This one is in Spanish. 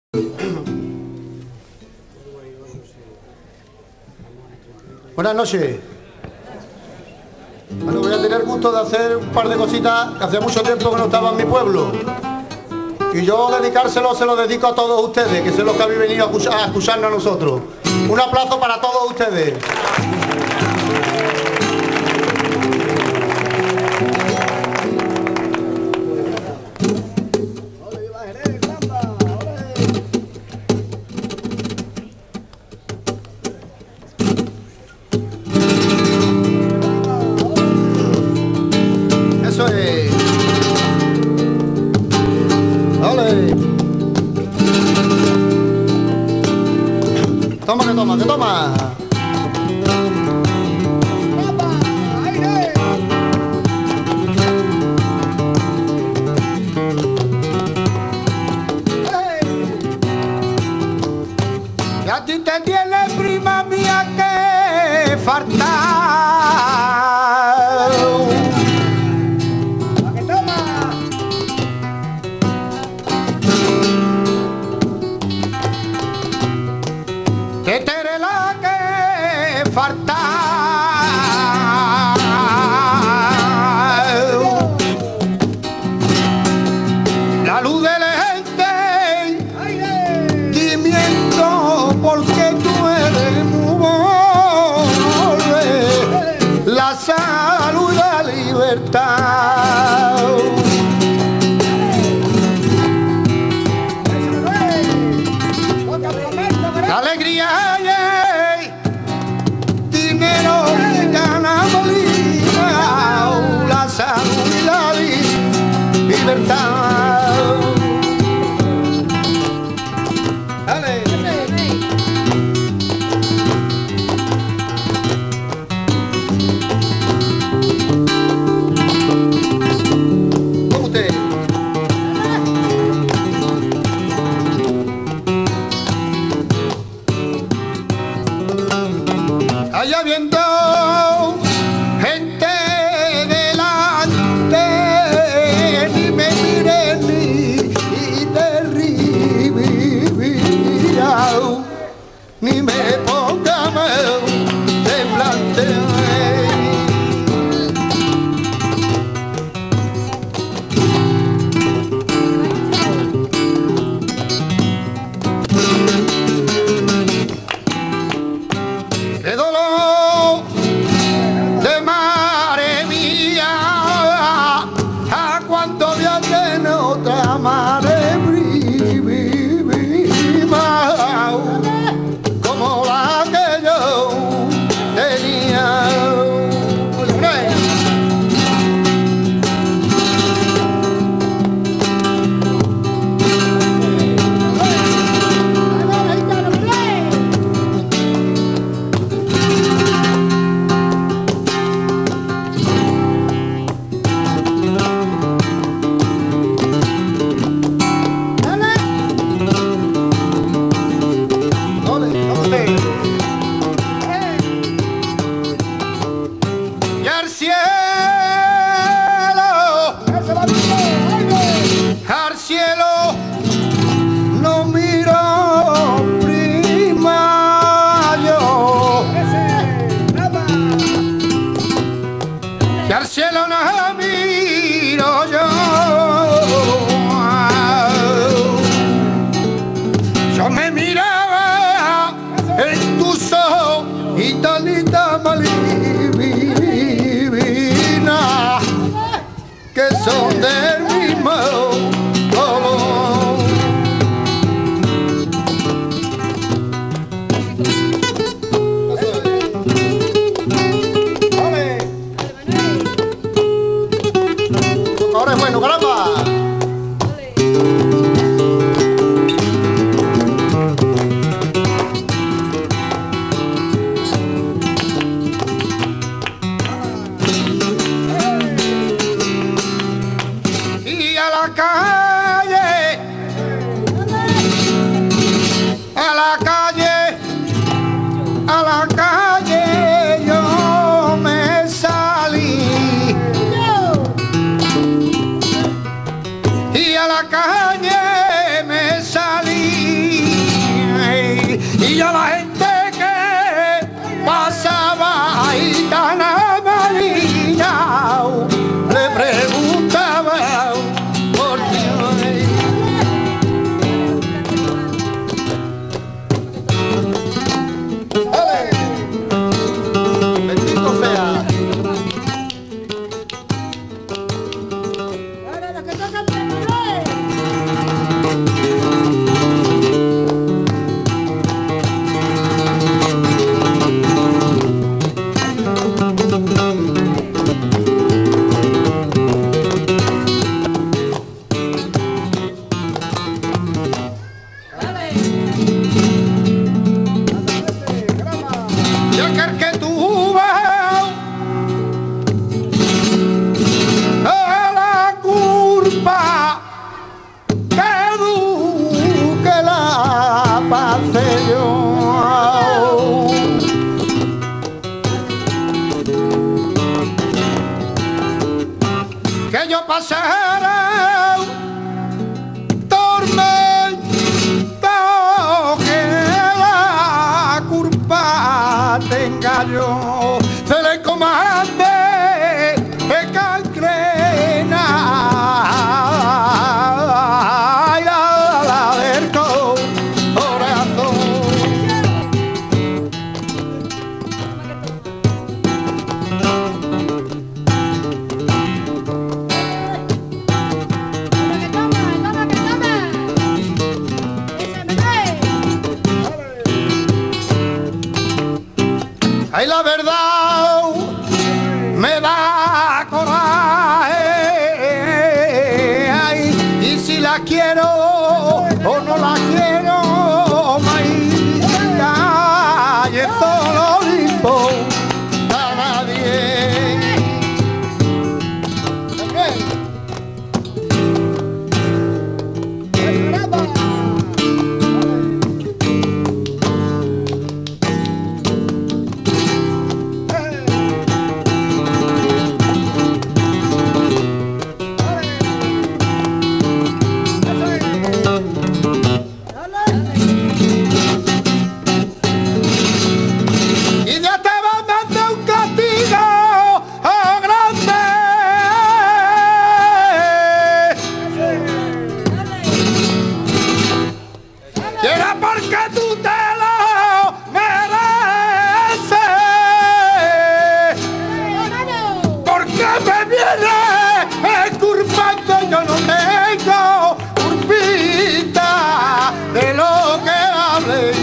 Buenas noches. Bueno, voy a tener gusto de hacer un par de cositas que hacía mucho tiempo que no estaba en mi pueblo. Y yo dedicárselo se lo dedico a todos ustedes, que son los que habéis venido a escucharnos a nosotros. Un aplauso para todos ustedes. Eso es. ¡Ole! Toma, que toma, que toma. Y a ti te tiene, prima mía, que faltar. Que te eres la que falta. La luz de la gente gimiendo porque tú eres muy pobre. La salud y la libertad. La alegría hay, dinero y gana molina, la salud y la libertad. Dale. ¿Cómo usted? Allá viendo gente delante, ni me mire ni te ría, ni me ponga mal semblante. ¡Qué dolor de madre mía! ¿A cuánto ya tiene otra madre prima como la que yo tenía? Y al cielo no miro, prima, yo. Y al cielo no miro yo. Yo me miraba en tus ojos y tanita malivina que son del mismo color. ¡Ole! que yo pasara tormento, que la culpa tenga yo, se le comande cancrena y la del corazón. Ay, la verdad me da coraje, ay, y si la quiero o no la quiero, maíta, y eso no le importa a nadie. Yo no tengo culpita de lo que hablé.